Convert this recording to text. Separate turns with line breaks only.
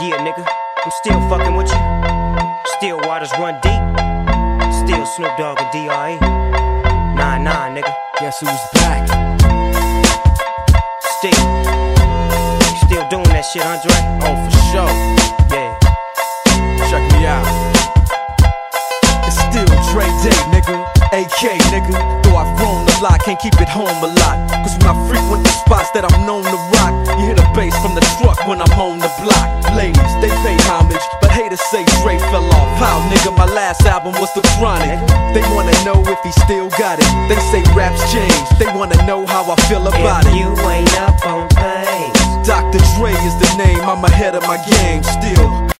Yeah, nigga, I'm still fucking with you. Still waters run deep. Still Snoop Dogg and D.R.E. Nah, nigga.
Guess who's back?
Still doing that shit, Andre?
Oh, for sure.
Yeah.
Check me out. It's still Dre Day, nigga. AK, nigga. Though I've grown a lot, can't keep it home a lot. Cause when I frequent the spots that I'm known to rock, you hear the bass from the truck when I'm on the block. Ladies, they pay homage, but haters say Dre fell off. How, nigga, my last album was The Chronic. They wanna know if he still got it. They say raps change, they wanna know how I feel about it.
If you ain't up on things,
Dr. Dre is the name, I'm ahead of my game still.